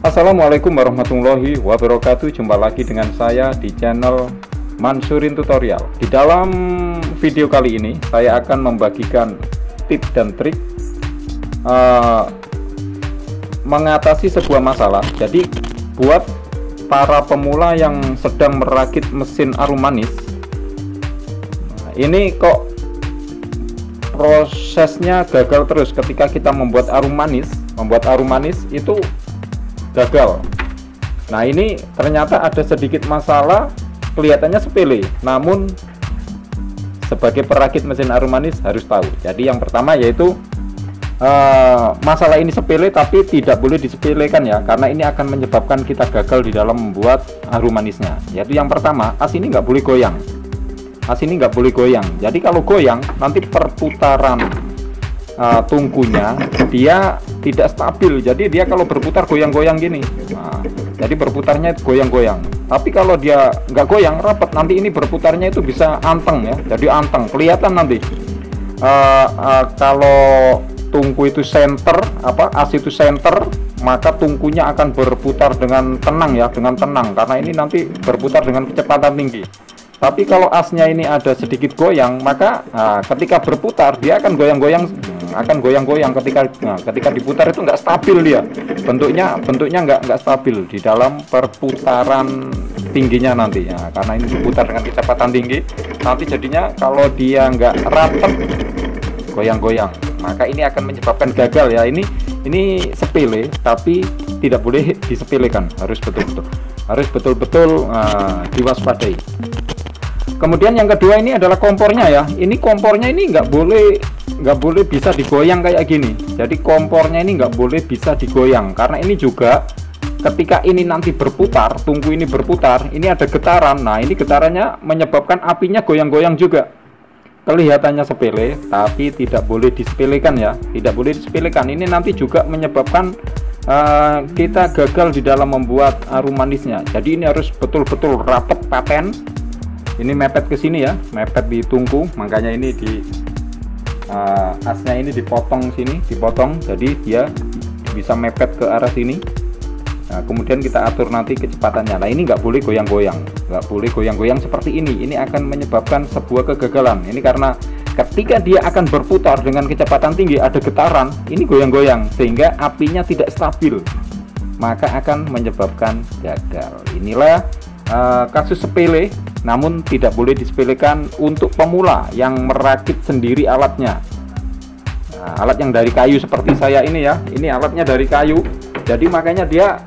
Assalamualaikum warahmatullahi wabarakatuh. Jumpa lagi dengan saya di channel Mansurin Tutorial. Di dalam video kali ini saya akan membagikan tips dan trik mengatasi sebuah masalah. Jadi buat para pemula yang sedang merakit mesin arum manis, ini kok prosesnya gagal terus ketika kita membuat arum manis itu gagal. Nah, ini ternyata ada sedikit masalah, kelihatannya sepele, namun sebagai perakit mesin arum manis harus tahu. Jadi yang pertama yaitu masalah ini sepele tapi tidak boleh disepelekan ya, karena ini akan menyebabkan kita gagal di dalam membuat arum manisnya. Yaitu yang pertama, as ini nggak boleh goyang. As ini nggak boleh goyang. Jadi kalau goyang nanti perputaran tungkunya dia tidak stabil. Jadi dia kalau berputar goyang-goyang gini. Nah, jadi berputarnya goyang-goyang. Tapi kalau dia nggak goyang rapat, nanti ini berputarnya itu bisa anteng ya. Jadi anteng, kelihatan nanti. Kalau tungku itu center, as itu center, maka tungkunya akan berputar dengan tenang ya, dengan tenang. Karena ini nanti berputar dengan kecepatan tinggi. Tapi kalau asnya ini ada sedikit goyang, maka ketika berputar dia akan goyang-goyang, ketika diputar itu nggak stabil dia. Bentuknya nggak stabil di dalam perputaran tingginya nanti ya, karena ini diputar dengan kecepatan tinggi. Nanti jadinya kalau dia nggak rapat, goyang-goyang, maka ini akan menyebabkan gagal ya. Ini sepele tapi tidak boleh disepelekan, harus betul-betul diwaspadai. Kemudian yang kedua ini adalah kompornya ya. Ini kompornya ini nggak boleh bisa digoyang kayak gini. Jadi kompornya ini nggak boleh bisa digoyang, karena ini juga ketika ini nanti berputar, tungku ini berputar, ini ada getaran. Nah, ini getarannya menyebabkan apinya goyang-goyang juga. Kelihatannya sepele tapi tidak boleh disepelekan ya, tidak boleh disepelekan. Ini nanti juga menyebabkan kita gagal di dalam membuat arum manisnya. Jadi ini harus betul-betul rapat, paten. Ini mepet ke sini ya, mepet di tungku, makanya ini di asnya ini dipotong sini, jadi dia bisa mepet ke arah sini. Nah, kemudian kita atur nanti kecepatannya. Nah, ini nggak boleh goyang-goyang, seperti ini. Ini akan menyebabkan sebuah kegagalan. Ini karena ketika dia akan berputar dengan kecepatan tinggi, ada getaran, ini goyang-goyang sehingga apinya tidak stabil, maka akan menyebabkan gagal. Inilah kasus sepele, namun tidak boleh disepelekan untuk pemula yang merakit sendiri alatnya. Nah, alat yang dari kayu seperti saya ini ya, ini alatnya dari kayu. Jadi makanya dia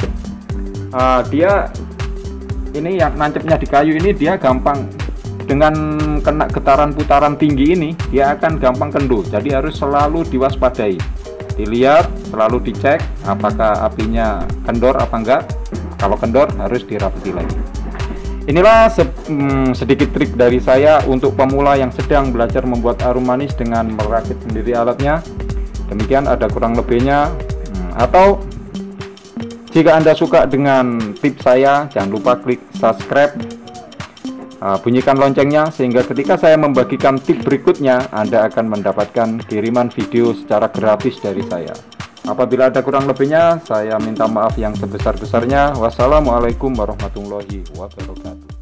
ini yang nancepnya di kayu ini, dia gampang dengan kena getaran putaran tinggi ini, dia akan gampang kendor. Jadi harus selalu diwaspadai, dilihat, selalu dicek apakah apinya kendor apa enggak. Kalau kendor harus dirapati lagi. Inilah sedikit trik dari saya untuk pemula yang sedang belajar membuat arum manis dengan merakit sendiri alatnya. Demikian, ada kurang lebihnya. Atau jika Anda suka dengan tips saya, jangan lupa klik subscribe, bunyikan loncengnya, sehingga ketika saya membagikan tips berikutnya Anda akan mendapatkan kiriman video secara gratis dari saya. Apabila ada kurang lebihnya, saya minta maaf yang sebesar-besarnya. Wassalamualaikum warahmatullahi wabarakatuh.